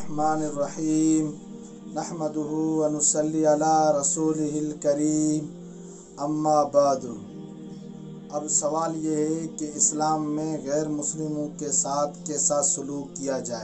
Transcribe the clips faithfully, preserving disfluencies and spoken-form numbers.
बिस्मिल्लाहिर्रहमानिर्रहीम नहमदुहु व नुसल्ली अला रसूलिहिल करीम अम्मा बादु। अब सवाल ये है कि इस्लाम में गैर मुस्लिमों के साथ कैसा सलूक किया जाए।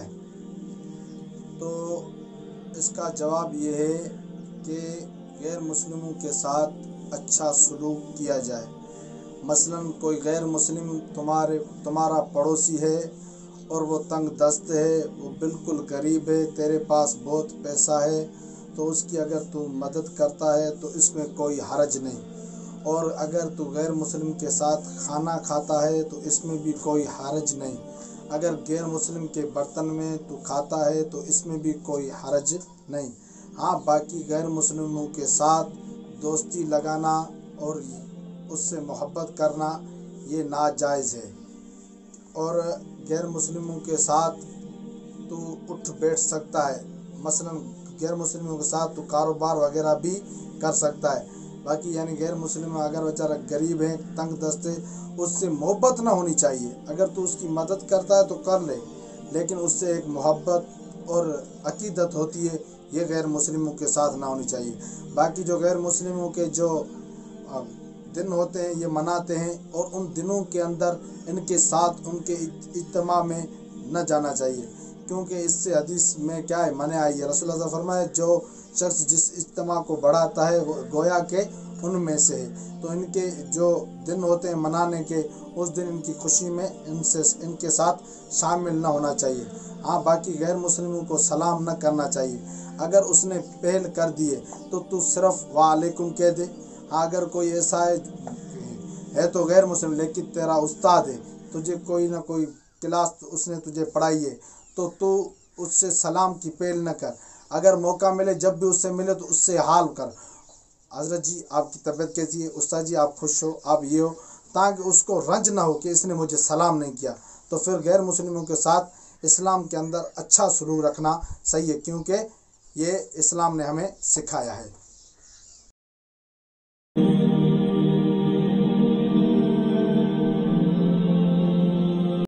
तो इसका जवाब ये है कि गैर मुस्लिमों के साथ अच्छा सलूक किया जाए। मसलन कोई गैर मुस्लिम तुम्हारे तुम्हारा पड़ोसी है और वो तंग दस्त है, वो बिल्कुल गरीब है, तेरे पास बहुत पैसा है, तो उसकी अगर तू मदद करता है तो इसमें कोई हरज नहीं। और अगर तू गैर मुस्लिम के साथ खाना खाता है तो इसमें भी कोई हरज नहीं। अगर गैर मुस्लिम के बर्तन में तू खाता है तो इसमें भी कोई हरज नहीं। हाँ, बाकी गैर मुस्लिमों के साथ दोस्ती लगाना और उससे मोहब्बत करना ये नाजायज़ है। और गैर मुस्लिमों के साथ तू उठ बैठ सकता है, मसलन गैर मुस्लिमों के साथ तू कारोबार वगैरह भी कर सकता है। बाकी यानी गैर मुस्लिम अगर बेचारा गरीब है, तंग दस्त है, उससे मोहब्बत ना होनी चाहिए। अगर तू उसकी मदद करता है तो कर ले, लेकिन उससे एक मोहब्बत और अकीदत होती है, ये गैर मुस्लिमों के साथ ना होनी चाहिए। बाकी जो गैर मुस्लिमों के जो दिन होते हैं ये मनाते हैं, और उन दिनों के अंदर इनके साथ उनके इज्तिमा में न जाना चाहिए, क्योंकि इससे हदीस में क्या है मने आई है। रसूलुल्लाह सल्लल्लाहु अलैहि वसल्लम फरमाए जो शख्स जिस इज्तिमा को बढ़ाता है वो गोया के उनमें से है। तो इनके जो दिन होते हैं मनाने के, उस दिन इनकी खुशी में इनसे इनके साथ शामिल ना होना चाहिए। हाँ, बाकी गैर मुस्लिमों को सलाम न करना चाहिए। अगर उसने पहल कर दिए तो तू सिर्फ वालेकुम कह दे। हाँ, अगर कोई ऐसा है है तो गैर मुस्लिम लेकिन तेरा उस्ताद है, तुझे कोई ना कोई क्लास उसने तुझे पढ़ाई है, तो तू उससे सलाम की पहल न कर। अगर मौका मिले, जब भी उससे मिले तो उससे हाल कर, हज़रत जी आपकी तबीयत कैसी है, उस्ताद जी आप खुश हो, आप ये हो, ताकि उसको रंज ना हो कि इसने मुझे सलाम नहीं किया। तो फिर गैर मुस्लिमों के साथ इस्लाम के अंदर अच्छा सलूक रखना सही है, क्योंकि ये इस्लाम ने हमें सिखाया है।